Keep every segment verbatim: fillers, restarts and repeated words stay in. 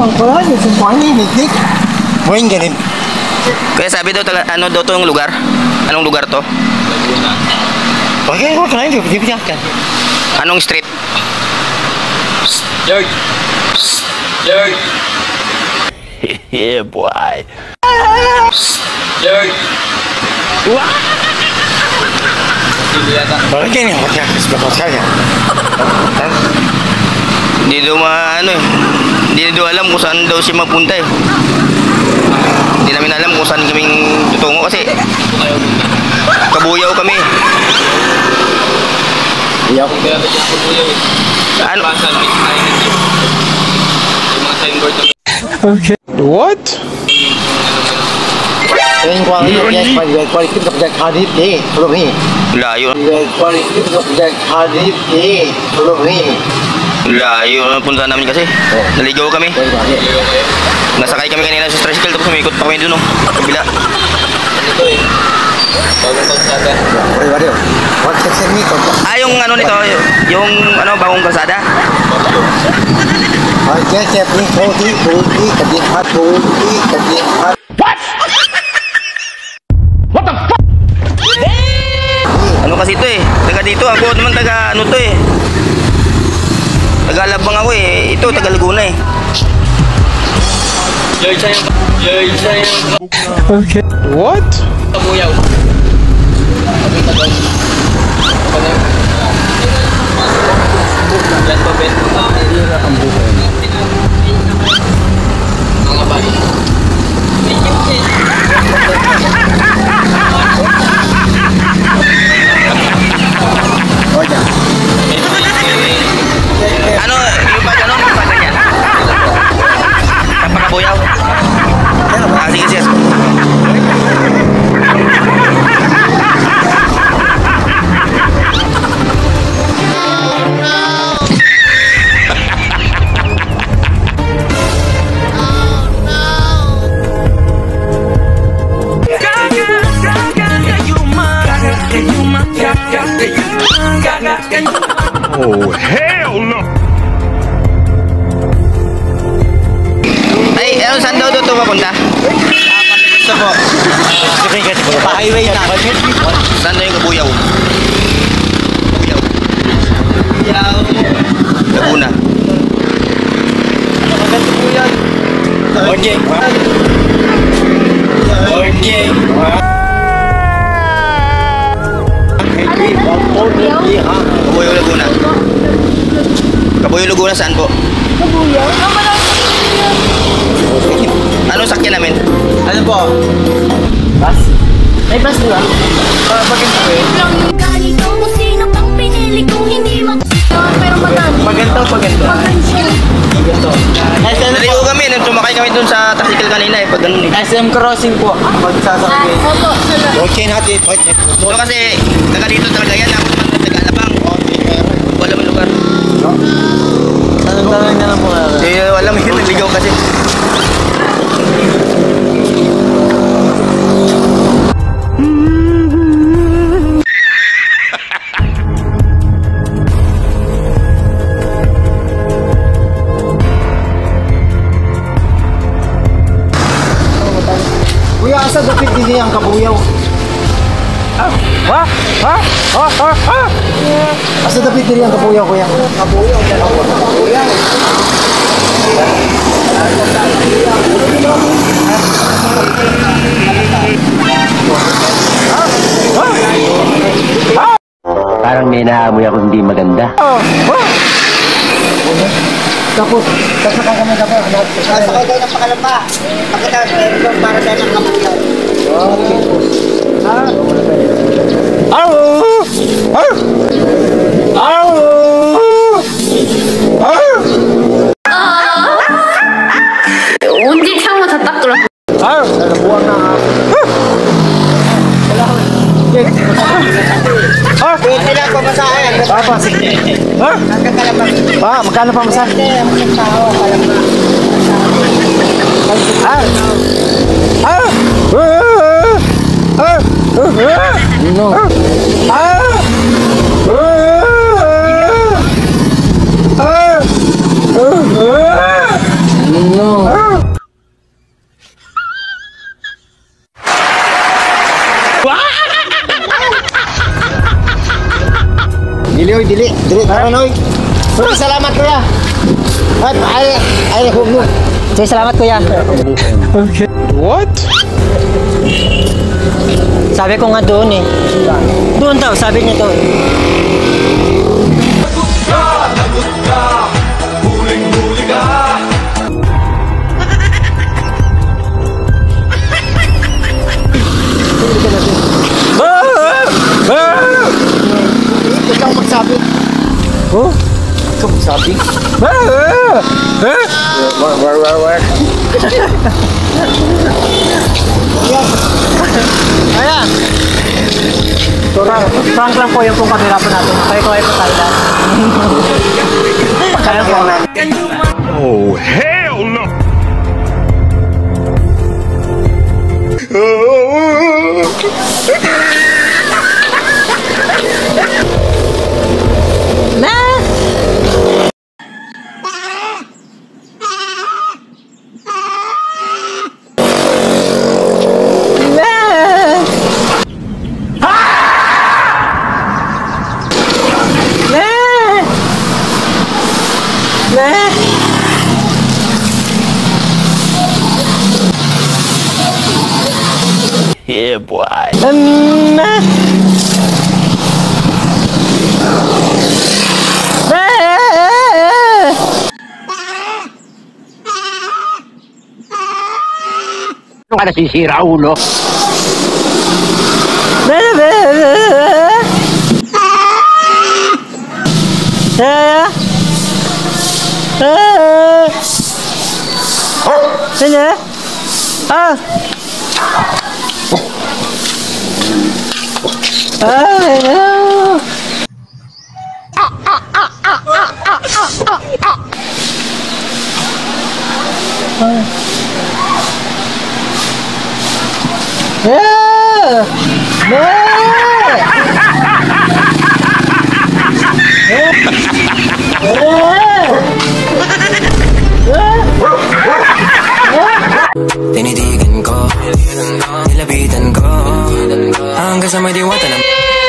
ang pala, yung sumpang ini, Nick. Buhayin ganun. Kaya sabi daw, ano daw itong lugar? Anong lugar to? Bakit ko kanain, di ba kan? Anong street? George! George! Yeah, boy. George! Bakit ganyan? Bakit bakit kaya? Hindi daw ma, ano eh. Hindi daw alam kung saan daw siya mapunta eh. Hindi namin alam kung saan kaming tutungo kasi Kabuyaw kami. Iyak. Ano? Okay. What? Yung quality yes, quality of the hadith eh, follow me. Layo. Quality of the hadith eh, follow me. Layo na punta namin kasi. Oh. Naligaw kami. Nasakay kami kanina sa tricycle tapos umikot pa kami doon, no. Kabila. Ito eh. Bagong kalsada. Oy, Wario. What section ni ko? Ah, yung ano nito, yung ano, bagong kalsada. Ah, yes, yes, please, forty, forty, kadit hat, forty, kadit hat. What? What the fuck? Ano kasi ito eh? Taga dito, ako naman taga ano to eh. Taga Alabang ako eh. Ito, taga Laguna eh. Yoy sa'yo. Yoy sa'yo. Okay. What? Kabuyaw. Yan pa, Ben. Hira ang buhay. Mga bali. Oh, yeah. Ano, yung ba ganun? Yung ba ganyan? Kapakabuyaw? Ah, sige, sige. Oh, hell no! Ay, ano, saan daw doon ito mapunta? Ito po. Pa-highway na. Saan daw yung Kabuyaw? Kabuyaw. Laguna. Maganda po yan. Okay. Okay. Kabuyaw, Laguna. Kabuyaw, Laguna, saan po? Kabuyaw? Ano sakyan namin? Ano po? Bus? May bus ba? Uh, bakit po eh? Ganito kung sino pang pinili kung hindi mag... Pero madami. Maganda o paganda? Maganda. S M Naligo kami, nung sumakay kami dun sa tricycle kanina eh, pag ganun eh. S M crossing po. Magsasakay. Opo, sala. Okay natin. So kasi, taga dito talaga yan, ako naman taga Alabang. Wala man lugar. Anong tanong na lang po? Eh, wala mo yun, naligaw kasi. Kuya, asa dapit din ang Kabuyaw? Ah, ha? Ha? Ha? Ha? Ha? Asa dapit din ang Kabuyaw, kuya? Kabuyaw, Kabuyaw. Parang may naamoy ako hindi maganda. Oh, oh. Tapos, sasakay kami dapat. Sasakay kayo ng pakalamba. Pakita, meron para tayo ng Kabuyaw. Okay. Ah. Au! Au! Au! Au! 언제 창문 다 딱 돌아. Au! Nalabuan na. Ah! Pwede lang pamasahe. Papa, sige. Ha? Pa, magkano pamasahe? Ah! Ah! Ah! No. Ah! Ah! No. Karanoy. Maraming salamat kuya. Ay, ay, ay, huwag mo. Sige, salamat kuya. Okay. What? Sabi ko nga doon eh. Doon daw, sabi niya doon. Ikaw magsabi. Oh? Ikaw magsabi? War, war, war, war. Ayan. Prank, prank lang po yung kung kamera po natin. Kaya ko ay patala. Kaya po natin. Oh, hell no! Na! Yeah, boy. Um, Ano ka nasisira, ulo? Ano? Ah! Ah, no! Yeah! Tinitigan ko, nilapitan ko, hanggang sa may diwata ng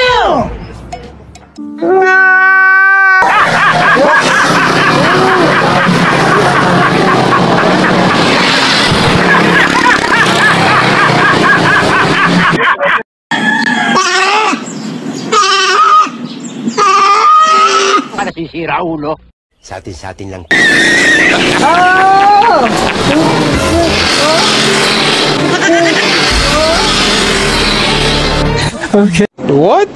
Ano ka nasisira, ulo? Sa atin, sa atin lang. Oh! Okay. What?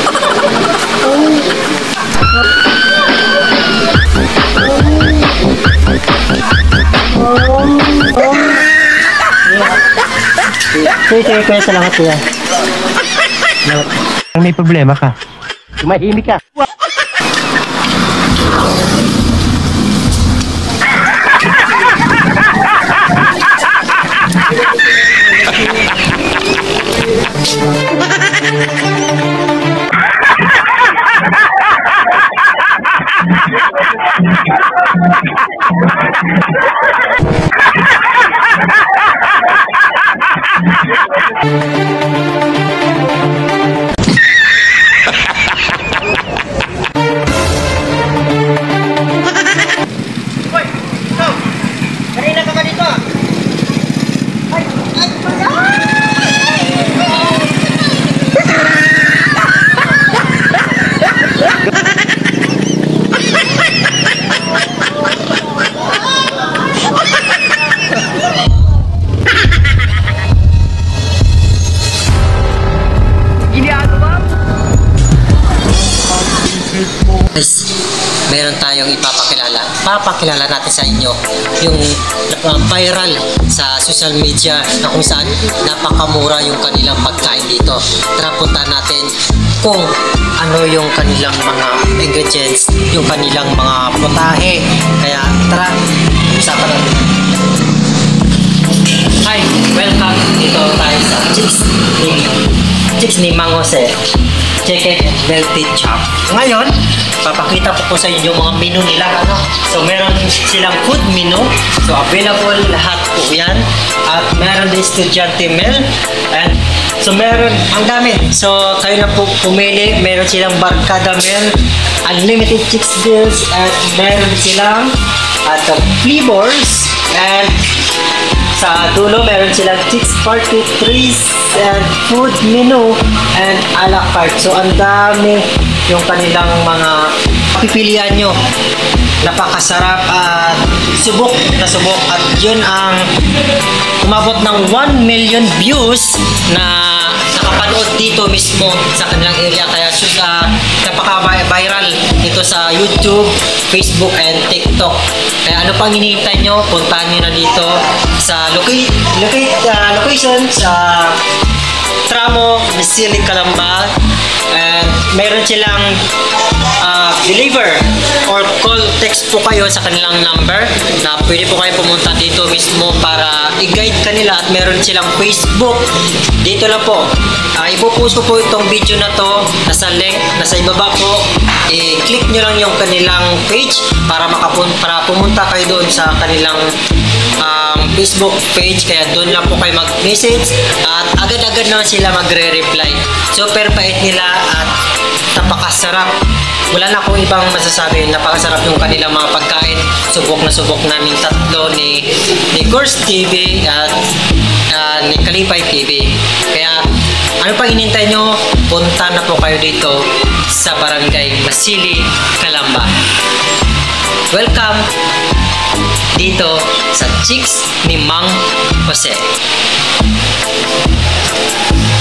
Sige, sige, kuya, salamat kuya. Ang may problema ka. Tumahimik ka. Kanina ka ba dito? Ay, ay, Guys, meron tayong ipapakilala. Papakilala natin sa inyo yung uh, viral sa social media na kung saan napakamura yung kanilang pagkain dito. Tara, puntahan natin kung ano yung kanilang mga ingredients, yung kanilang mga putahe. Kaya tara, usapan natin. Hi, welcome dito tayo sa Chicks ni Chicks ni Mang Jose. chicken and melted chop. Ngayon, papakita ko po sa inyo mga menu nila. Ano? So, meron silang food menu. So, available lahat po yan. At meron din estudyante meal. And so, meron, ang dami. So, kayo na po pumili. Meron silang barkada meal, unlimited chicks deals, at meron silang at uh, flavors. And sa dulo, meron silang chicks party trees and food menu and a la carte. So, ang dami yung kanilang mga pipilian nyo. Napakasarap at subok na subok. At yun ang umabot ng one million views na nakapanood dito mismo sa kanilang area. Kaya uh, napaka-viral ito sa YouTube, Facebook, and TikTok. Kaya ano pang hinihintay nyo, puntahan nyo na dito sa loca- loca- uh, location sa Tramo, Masili, Calamba. And meron silang uh, deliver or call, text po kayo sa kanilang number na pwede po kayo pumunta dito mismo para i-guide kanila. At meron silang Facebook. Dito lang po. Uh, ipopost ko po itong video na to. Nasa link, nasa ibaba po. I-click nyo lang yung kanilang page para, makapun para pumunta kayo doon sa kanilang um, Facebook page. Kaya doon lang po kayo mag-message at agad-agad naman sila magre-reply. Super bait nila at napakasarap. Wala na akong ibang masasabi. Napakasarap yung kanilang mga pagkain. Subok na subok namin tatlo ni ni Gors T V at uh, ni Kalipay T V. Kaya ano pang hinintay nyo? Punta na po kayo dito sa Barangay Masili, Calamba. Welcome dito sa Chicks ni Mang Jose.